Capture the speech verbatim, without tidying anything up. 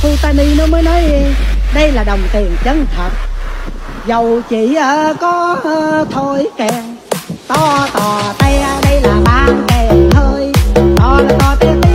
Futani nó mới nói đây là đồng tiền chân thật. Dầu chỉ có thôi kèn to tò te, đây là ban kèn hơi to là to te te.